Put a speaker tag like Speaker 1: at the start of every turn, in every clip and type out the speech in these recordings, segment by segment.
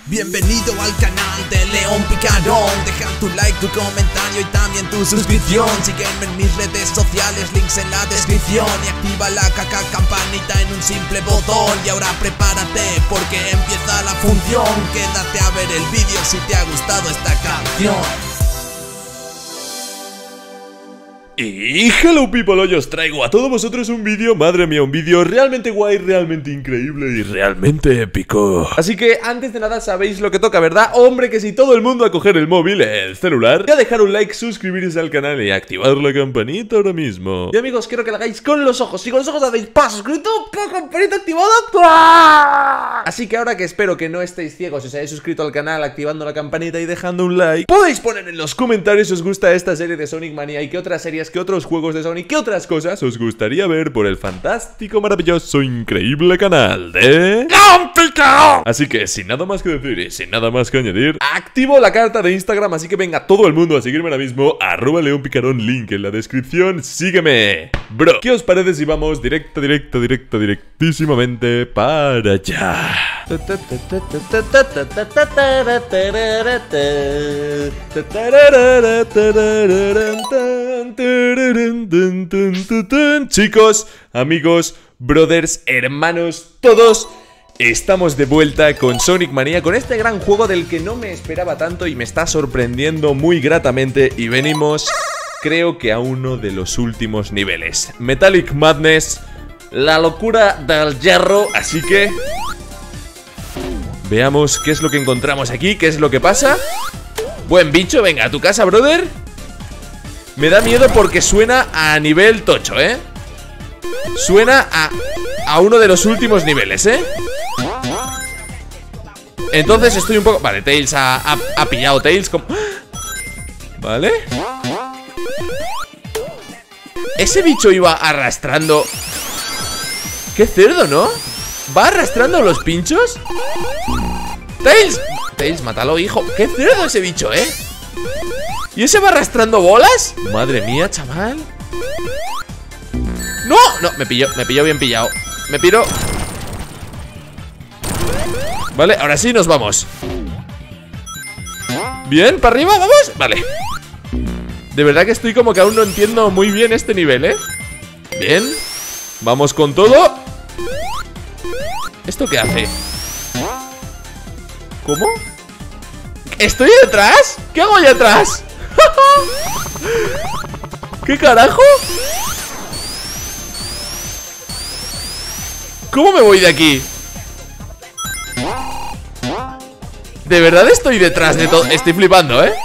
Speaker 1: Bienvenido al canal de León Picarón. Deja tu like, tu comentario y también tu suscripción. Sígueme en mis redes sociales, links en la descripción. Y activa la campanita en un simple botón. Y ahora prepárate porque empieza la función. Quédate a ver el vídeo si te ha gustado esta canción.
Speaker 2: Y hello people, hoy os traigo a todos vosotros un vídeo, madre mía, un vídeo realmente guay, realmente increíble y realmente épico. Así que antes de nada sabéis lo que toca, ¿verdad? Hombre, que si todo el mundo a coger el móvil, el celular, y a dejar un like, suscribiros al canal y activar la campanita ahora mismo. Y amigos, quiero que lo hagáis con los ojos. Si con los ojos hacéis pa suscrito, pa campanita activada. Así que ahora que espero que no estéis ciegos, os hayáis suscrito al canal, activando la campanita y dejando un like, podéis poner en los comentarios si os gusta esta serie de Sonic Mania y qué otras series, qué otros juegos de Sonic, qué otras cosas os gustaría ver por el fantástico, maravilloso, increíble canal de León Picarón. Así que sin nada más que decir y sin nada más que añadir, activo la carta de Instagram, así que venga todo el mundo a seguirme ahora mismo, @León Picarón, link en la descripción, sígueme. Bro, ¿qué os parece si vamos directísimamente para allá? Chicos, amigos, brothers, hermanos, todos, estamos de vuelta con Sonic Mania, con este gran juego del que no me esperaba tanto y me está sorprendiendo muy gratamente. Y venimos, creo que a uno de los últimos niveles, Metallic Madness, la locura del hierro. Así que veamos qué es lo que encontramos aquí, qué es lo que pasa. Buen bicho, venga, a tu casa, brother. Me da miedo porque suena a nivel tocho, ¿eh? Suena a uno de los últimos niveles, ¿eh? Entonces estoy un poco... Vale, Tails ha pillado Tails como... Vale. Ese bicho iba arrastrando... ¡Qué cerdo!, ¿no? ¿Va arrastrando los pinchos? ¡Tails! Tails, mátalo, hijo. ¡Qué cerdo ese bicho, eh! ¿Y ese va arrastrando bolas? Madre mía, chaval. ¡No! No, me pilló bien pillado. Me piro. Vale, ahora sí nos vamos. Bien, para arriba, vamos. Vale. De verdad que estoy como que aún no entiendo muy bien este nivel, ¿eh? Bien. Vamos con todo. ¿Esto qué hace? ¿Cómo? ¿Estoy detrás? ¿Qué hago allá atrás? ¿Qué carajo? ¿Cómo me voy de aquí? De verdad estoy detrás de todo. Estoy flipando, ¿eh?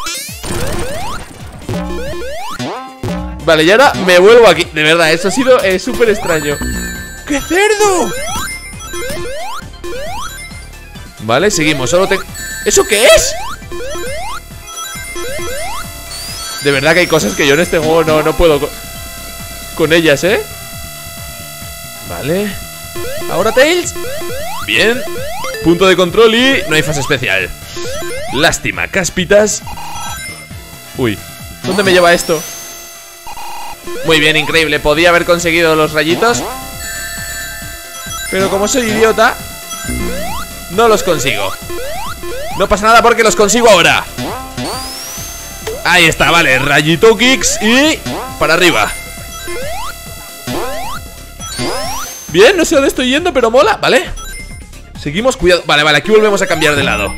Speaker 2: Vale, y ahora me vuelvo aquí. De verdad, eso ha sido súper extraño. ¡Qué cerdo! Vale, seguimos. Solo tengo... ¿Eso qué es? De verdad que hay cosas que yo en este juego no puedo con ellas, ¿eh? Vale. Ahora Tails. Bien. Punto de control y no hay fase especial. Lástima, cáspitas. Uy, ¿dónde me lleva esto? Muy bien, increíble. Podía haber conseguido los rayitos, pero como soy idiota, no los consigo. No pasa nada porque los consigo ahora. Ahí está, vale, rayito kicks y para arriba. Bien, no sé dónde estoy yendo, pero mola, vale. Seguimos, cuidado, vale, aquí volvemos a cambiar de lado.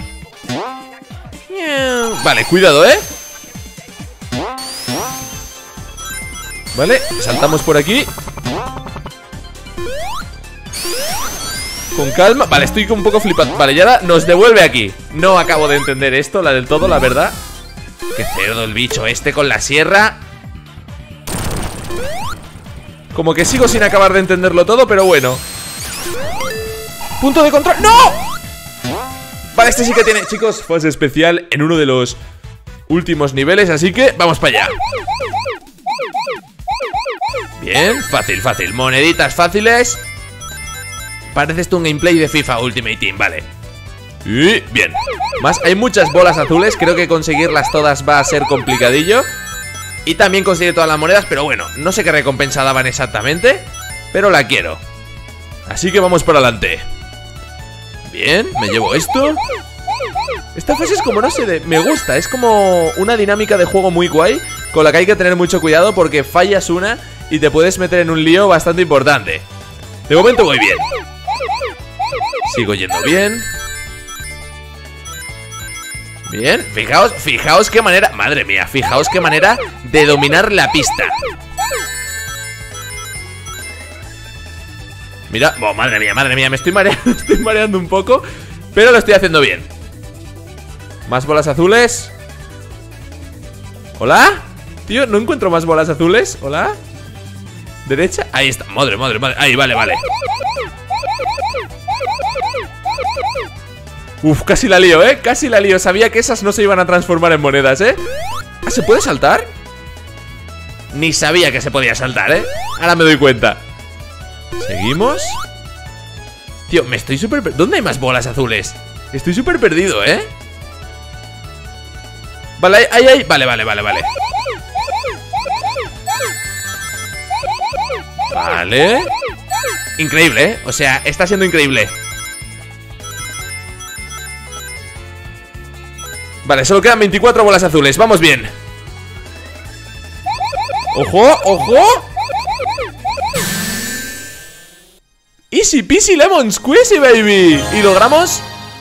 Speaker 2: Vale, cuidado, Vale, saltamos por aquí. Con calma, vale, estoy un poco flipado. Vale, y ahora nos devuelve aquí. No acabo de entender esto, la del todo, la verdad. Qué cerdo el bicho este con la sierra. Como que sigo sin acabar de entenderlo todo, pero bueno. Punto de control. ¡No! Vale, este sí que tiene, chicos, fase especial en uno de los últimos niveles, así que vamos para allá. Bien, fácil, fácil. Moneditas fáciles. Parece esto un gameplay de FIFA Ultimate Team, vale. Y bien. Más, hay muchas bolas azules. Creo que conseguirlas todas va a ser complicadillo. Y también conseguir todas las monedas, pero bueno, no sé qué recompensa daban exactamente, pero la quiero. Así que vamos para adelante. Bien, me llevo esto. Esta fase es como, no sé, me gusta. Es como una dinámica de juego muy guay, con la que hay que tener mucho cuidado porque fallas una y te puedes meter en un lío bastante importante. De momento voy bien. Sigo yendo bien. Bien, fijaos qué manera. Madre mía, fijaos qué manera de dominar la pista. Mira, oh, madre mía, me estoy mareando un poco, pero lo estoy haciendo bien. Más bolas azules. ¿Hola? Tío, no encuentro más bolas azules. ¿Hola? ¿Derecha? Ahí está, madre. Ahí, vale. Uf, casi la lío, casi la lío. Sabía que esas no se iban a transformar en monedas, ¿Ah, se puede saltar? Ni sabía que se podía saltar, Ahora me doy cuenta. Seguimos. Tío, me estoy súper... ¿Dónde hay más bolas azules? Estoy súper perdido, Vale, ahí. Vale. Vale. Increíble, O sea, está siendo increíble. Vale, solo quedan 24 bolas azules, vamos bien. ¡Ojo! Easy peasy lemon squeezy, baby. Y logramos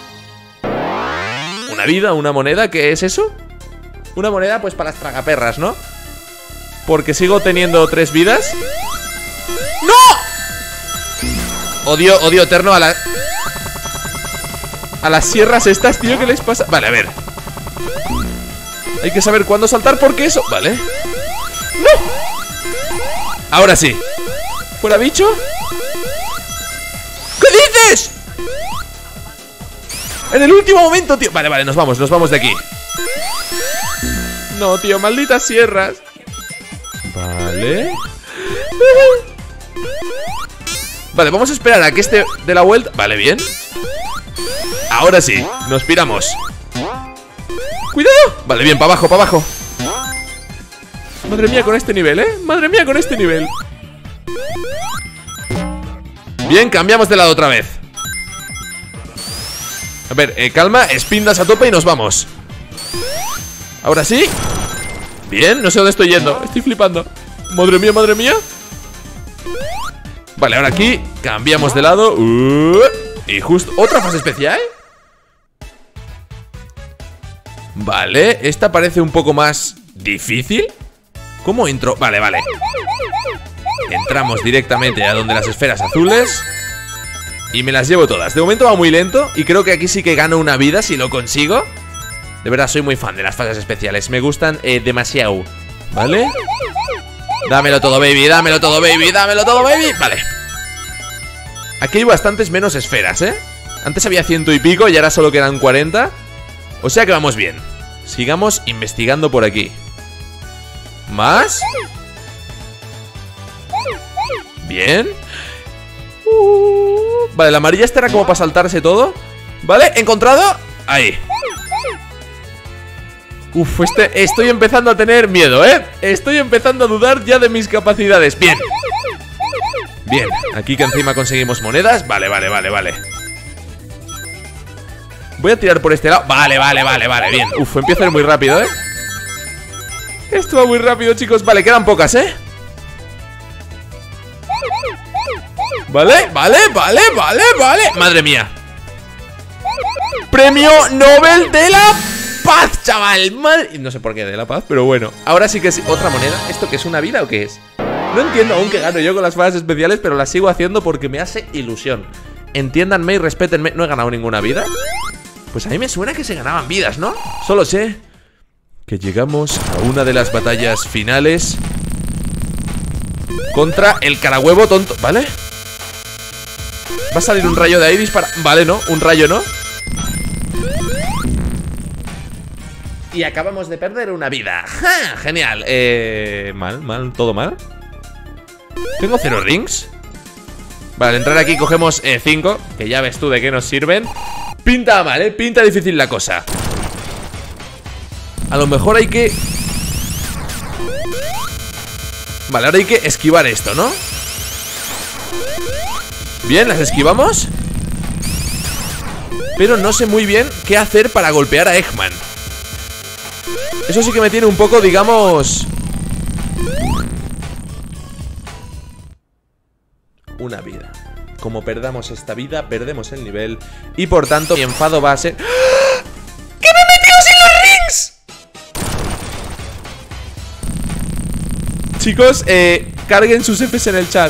Speaker 2: una vida, una moneda. ¿Qué es eso? Una moneda pues para las tragaperras, ¿no? Porque sigo teniendo 3 vidas. ¡No! Odio eterno a las sierras estas, tío. ¿Qué les pasa? Vale, a ver. Hay que saber cuándo saltar porque eso... Vale. ¡No! Ahora sí. ¿Fuera bicho? ¿Qué dices? En el último momento, tío. Vale, nos vamos de aquí. No, tío, malditas sierras. Vale. Vale, vamos a esperar a que este dé la vuelta. Vale, bien. Ahora sí, nos piramos. ¡Cuidado! Vale, bien, para abajo. Madre mía con este nivel, Madre mía con este nivel. Bien, cambiamos de lado otra vez. A ver, calma, espindas a tope y nos vamos. Ahora sí. Bien, no sé dónde estoy yendo. Estoy flipando. Madre mía. Vale, ahora aquí cambiamos de lado. Y justo, otra fase especial. Vale, esta parece un poco más difícil. ¿Cómo entro? Vale. Entramos directamente a donde las esferas azules y me las llevo todas. De momento va muy lento y creo que aquí sí que gano una vida si lo consigo. De verdad, soy muy fan de las fases especiales. Me gustan demasiado. ¿Vale? Dámelo todo, baby. Vale. Aquí hay bastantes menos esferas, Antes había 100 y pico y ahora solo quedan 40. O sea que vamos bien. Sigamos investigando por aquí. ¿Más? Bien. Vale, la amarilla esta era como para saltarse todo. Vale, encontrado. Ahí. Uf, estoy empezando a tener miedo, Estoy empezando a dudar ya de mis capacidades. Bien. Bien, aquí que encima conseguimos monedas. Vale. Voy a tirar por este lado. Vale, bien. Uf, empieza a ir muy rápido, Esto va muy rápido, chicos. Vale, quedan pocas, Vale. Madre mía. Premio Nobel de la Paz, chaval. No sé por qué de la paz, pero bueno. Ahora sí que es otra moneda. ¿Esto qué es, una vida o qué es? No entiendo aún qué gano yo con las fases especiales, pero las sigo haciendo porque me hace ilusión. Entiéndanme y respétenme. ¿No he ganado ninguna vida? Pues a mí me suena que se ganaban vidas, ¿no? Solo sé que llegamos a una de las batallas finales contra el carahuevo tonto. ¿Vale? Va a salir un rayo de ahí dispara. Vale, ¿no? Un rayo, ¿no? Y acabamos de perder una vida. ¡Ja! Genial. Mal, todo mal. ¿Tengo 0 rings? Vale, al entrar aquí cogemos 5, que ya ves tú de qué nos sirven. Pinta mal, pinta difícil la cosa. A lo mejor hay que... Vale, ahora hay que esquivar esto, ¿no? Bien, las esquivamos. pero no sé muy bien qué hacer para golpear a Eggman. Eso sí que me tiene un poco, digamos... Una vida. Como perdamos esta vida, perdemos el nivel. Y por tanto, mi enfado va a ser... ¡Ah! ¡Que me he metido sin los rings! Chicos, carguen sus Fs en el chat.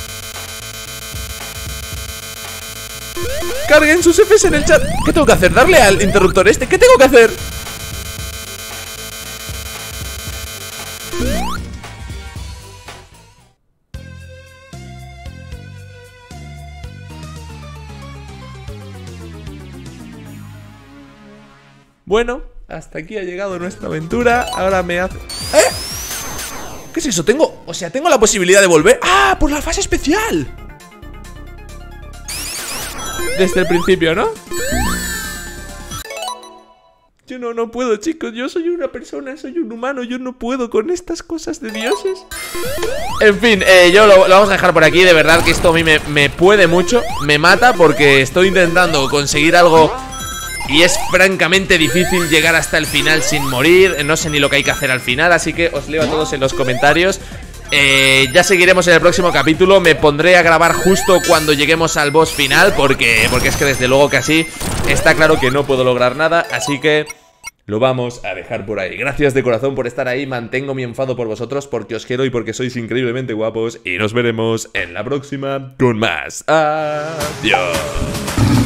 Speaker 2: Carguen sus Fs en el chat. ¿Qué tengo que hacer? ¿Darle al interruptor este? ¿Qué tengo que hacer? Bueno, hasta aquí ha llegado nuestra aventura. Ahora me hace... ¿Eh? ¿Qué es eso? Tengo... O sea, tengo la posibilidad de volver... ¡Ah! ¡Por la fase especial! Desde el principio, ¿no? Yo no puedo, chicos. Yo soy una persona, soy un humano. Yo no puedo con estas cosas de dioses. En fin, yo lo vamos a dejar por aquí. De verdad que esto a mí me puede mucho. Me mata porque estoy intentando conseguir algo y es francamente difícil llegar hasta el final sin morir. No sé ni lo que hay que hacer al final, así que os leo a todos en los comentarios. Ya seguiremos en el próximo capítulo. Me pondré a grabar justo cuando lleguemos al boss final, porque es que desde luego que así está claro que no puedo lograr nada. Así que lo vamos a dejar por ahí. Gracias de corazón por estar ahí. Mantengo mi enfado por vosotros porque os quiero y porque sois increíblemente guapos. Y nos veremos en la próxima con más. Adiós.